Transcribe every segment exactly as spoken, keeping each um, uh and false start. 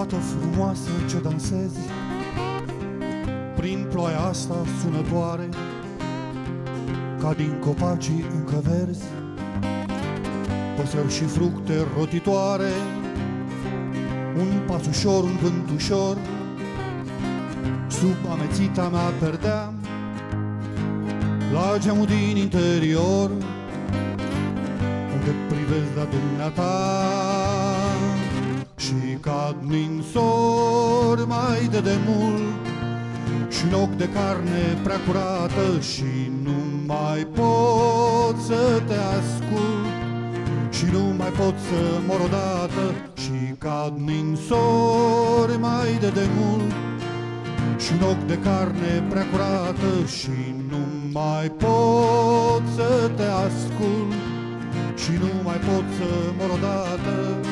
Fată frumoasă ce dansezi prin ploaia asta sunătoare, ca din copacii încă verzi, păsări și fructe rotitoare, un pas ușor, un vânt ușor, sub amețita mea perdea, la geamul din interior, unde privesc la dumneata, și cad din sor mai de demult, și un ochi de carne prea curată, și nu mai pot să te ascult, și nu mai pot să mor odată, și cad din sor mai de demult, și un ochi de carne prea curată, și nu mai pot să te ascult, și nu mai pot să mor odată.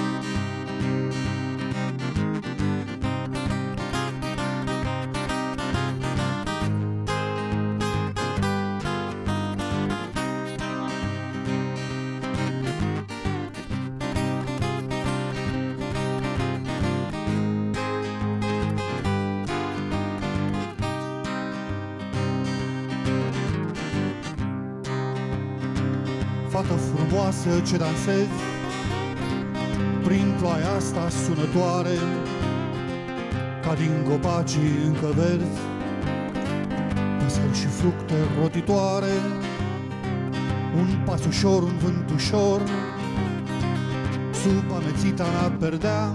Fată frumoasă ce dansezi prin ploaia asta sunătoare, ca din copacii încă verzi, păsări și fructe rotitoare, un pas ușor, un vânt ușor, sub amețita mea perdea,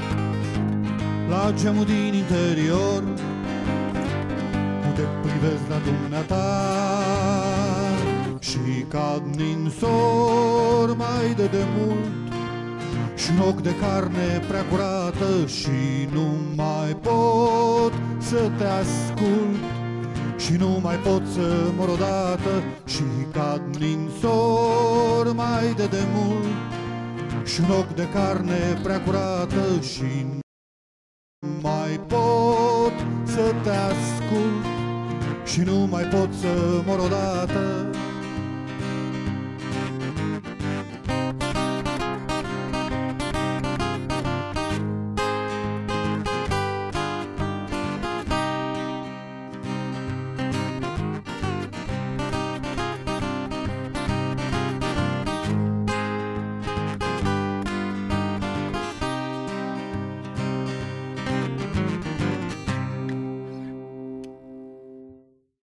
la geamul din interior, unde privesc la dumneata, și cad din sor mai de demult, și un ochi de carne prea curată, și nu mai pot să te ascult, și nu mai pot să mor odată, și cad din sor mai de demult, și un ochi de carne prea curată, și nu mai pot să te ascult, și nu mai pot să mor odată.